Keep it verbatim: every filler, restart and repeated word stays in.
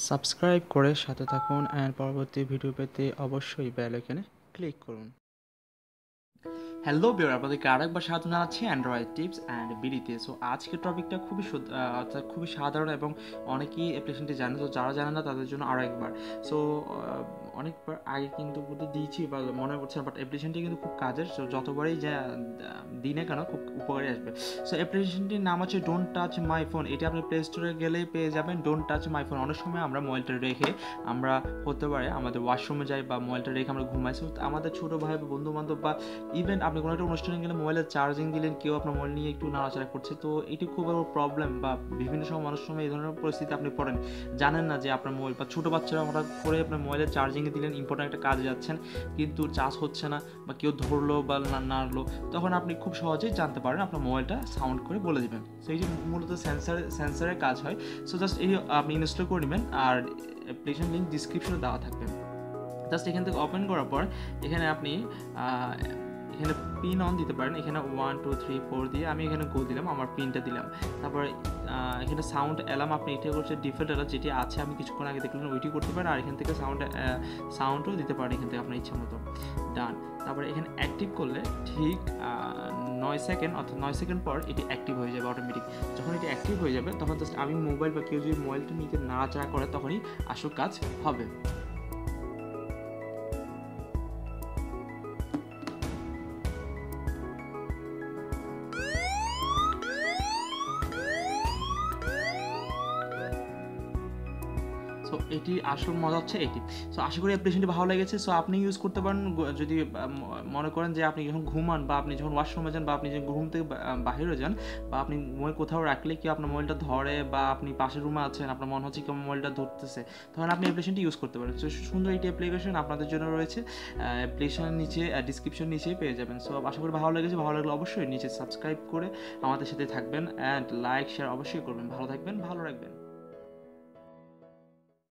Subscribe করে সাথে থাকুন অ্যান্ড পরবর্তী ভিডিও পেতে অবশ্যই বেল আইকনে ক্লিক করুন। হ্যালো বিয়ার, আপনাদেরকে আরেকবার স্বাগত জানাচ্ছি অ্যান্ড্রয়েড টিপস অ্যান্ড বিডিতে। সো আজকের টপিকটা খুবই অর্থাৎ খুবই সাধারণ এবং অনেকেই অ্যাপ্লিকেশনটি জানে। তো যারা জানে না তাদের জন্য আরও একবার। সো অনেকবার আগে কিন্তু বুদ্ধি দিয়েছি বা মনে পড়ছে, বাট অ্যাপ্লিকেশনটি কিন্তু খুব কাজের। সো যতবারই যা দিনে কেন খুব উপকারী আসবে। সো অ্যাপ্লিকেশনটির নাম হচ্ছে ডোন্ট টাচ মাই ফোন। এটি আপনি প্লে স্টোরে গেলেই পেয়ে যাবেন ডোন্ট টাচ মাই ফোন। অনেক সময় আমরা মোবাইলটা রেখে আমরা হতে পারে আমাদের ওয়াশরুমে যাই বা মোবাইলটা রেখে আমরা ঘুমাই। সো আমাদের ছোটো ভাই বা বন্ধু বান্ধব বা ইভেন আপনি কোনো একটা অনুষ্ঠানে গেলে মোবাইলের চার্জিং দিলেন, কেউ আপনার মোবাইল নিয়ে একটু নাড়াচাড়া করছে, তো এটি খুব বড় প্রবলেম। বা বিভিন্ন সময় মানুষের সময় এই ধরনের পরিস্থিতি আপনি পড়েন, জানেন না যে আপনার মোবাইল বা ছোটো বাচ্চারা হঠাৎ করে আপনার মোবাইলের চার্জিংয়ে দিলেন, ইম্পর্টেন্ট একটা কাজে যাচ্ছেন কিন্তু চার্জ হচ্ছে না বা কেউ ধরলো বা নাড়লো, তখন আপনি খুব সহজেই জানতে পারেন, আপনার মোবাইলটা সাউন্ড করে বলে দেবেন। সো এই যে মূলত সেন্সার সেন্সারের কাজ হয়। সো জাস্ট এই আপনি ইনস্টল করে নেবেন, আর অ্যাপ্লিকেশন লিঙ্ক ডিসক্রিপশনে দেওয়া থাকবে। জাস্ট এখান থেকে ওপেন করার পর এখানে আপনি এখানে পিন অন দিতে পারেন। এখানে ওয়ান টু থ্রি ফোর দিয়ে আমি এখানে গো দিলাম, আমার পিনটা দিলাম। তারপর এখানে সাউন্ড অ্যালার্ম আপনি এটা করছে ডিফল্ট অ্যালার্ম যেটি আছে, আমি কিছুক্ষণ আগে দেখলেন ওইটি করতে পারেন। আর এখান থেকে সাউন্ড সাউন্ডও দিতে পারেন এখান থেকে আপনার ইচ্ছা মতো। ডান। তারপরে এখানে অ্যাক্টিভ করলে ঠিক নয় সেকেন্ড অর্থাৎ নয় সেকেন্ড পর এটি অ্যাক্টিভ হয়ে যাবে অটোমেটিক। যখন এটি অ্যাক্টিভ হয়ে যাবে তখন জাস্ট আমি মোবাইল বা কেউ যদি মোবাইলটা নিতে নাড়াচাড়া করে তখনই আসল কাজ হবে। সো এটি আসল মজা হচ্ছে এটি। সো আশা করি অ্যাপ্লিকেশনটি ভালো লেগেছে। সো আপনি ইউজ করতে পারেন যদি মনে করেন যে আপনি যখন ঘুমান বা আপনি যখন ওয়াশরুমে যান বা আপনি যখন ঘুম থেকে বাহিরে যান বা আপনি মোবাইল কোথাও রাখলে কি আপনার মোবাইলটা ধরে বা আপনি পাশের রুমে আছেন, আপনার মনে হচ্ছে কি মোবাইলটা ধরতেছে, তখন আপনি অ্যাপ্লিকেশনটি ইউজ করতে পারেন। সো সুন্দর একটি অ্যাপ্লিকেশন আপনাদের জন্য রয়েছে। অ্যাপ্লিকেশনের নিচে ডিসক্রিপশন নিচেই পেয়ে যাবেন। সো আশা করি ভালো লেগেছে। ভালো লাগলে অবশ্যই নিচে সাবস্ক্রাইব করে আমাদের সাথে থাকবেন অ্যান্ড লাইক শেয়ার অবশ্যই করবেন। ভালো থাকবেন, ভালো রাখবেন।